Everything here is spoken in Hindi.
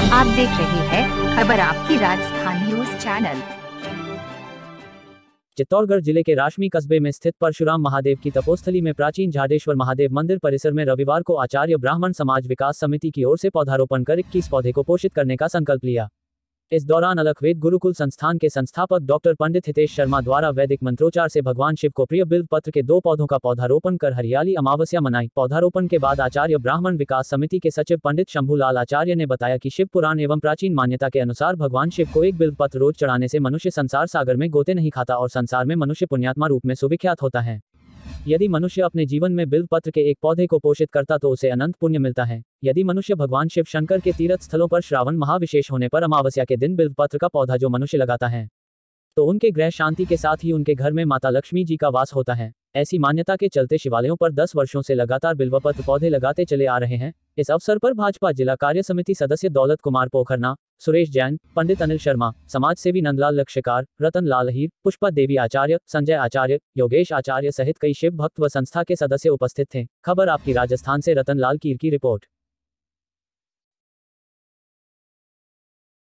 आप देख रहे हैं खबर आपकी राजस्थान न्यूज चैनल। चित्तौड़गढ़ जिले के राशमी कस्बे में स्थित परशुराम महादेव की तपोस्थली में प्राचीन झाडेश्वर महादेव मंदिर परिसर में रविवार को आचार्य ब्राह्मण समाज विकास समिति की ओर से पौधारोपण कर 21 पौधे को पोषित करने का संकल्प लिया। इस दौरान अलख वेद गुरुकुल संस्थान के संस्थापक डॉक्टर पंडित हितेश शर्मा द्वारा वैदिक मंत्रोच्चार से भगवान शिव को प्रिय बिल्व पत्र के 2 पौधों का पौधारोपण कर हरियाली अमावस्या मनाई। पौधारोपण के बाद आचार्य ब्राह्मण विकास समिति के सचिव पंडित शंभूलाल आचार्य ने बताया कि शिव पुराण एवं प्राचीन मान्यता के अनुसार भगवान शिव को एक बिल्व पत्र रोज चढ़ाने से मनुष्य संसार सागर में गोते नहीं खाता और संसार में मनुष्य पुण्यात्मा रूप में सुविख्यात होता है। यदि मनुष्य अपने जीवन में बिल्व पत्र के एक पौधे को पोषित करता तो उसे अनंत पुण्य मिलता है। यदि मनुष्य भगवान शिव शंकर के तीर्थ स्थलों पर श्रावण महाविशेष होने पर अमावस्या के दिन बिल्व पत्र का पौधा जो मनुष्य लगाता है तो उनके ग्रह शांति के साथ ही उनके घर में माता लक्ष्मी जी का वास होता है। ऐसी मान्यता के चलते शिवालयों पर 10 वर्षों से लगातार बिल्वपत्र पौधे लगाते चले आ रहे हैं। इस अवसर पर भाजपा जिला कार्य समिति सदस्य दौलत कुमार पोखरना, सुरेश जैन, पंडित अनिल शर्मा, समाज सेवी नंदलाल लक्ष्यकार, रतन लाल अहीर, पुष्पा देवी आचार्य, संजय आचार्य, योगेश आचार्य सहित कई शिव भक्त व संस्था के सदस्य उपस्थित थे। खबर आपकी राजस्थान से रतन लाल कीर की रिपोर्ट।